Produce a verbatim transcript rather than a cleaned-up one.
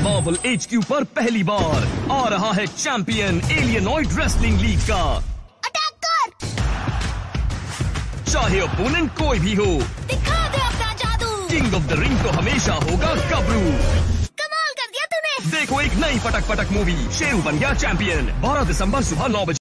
Marvel H Q पर पहली बार आ रहा है चैंपियन एलियनॉइड रेसलिंग लीग का। अटैक कर! चाहे ओपोनेंट कोई भी हो, दिखा दे अपना जादू। किंग ऑफ द रिंग तो हमेशा होगा गबरू। कमाल कर दिया तूने। देखो एक नई पटक पटक मूवी शेरू बन गया चैंपियन, बारह दिसंबर सुबह नौ बजे।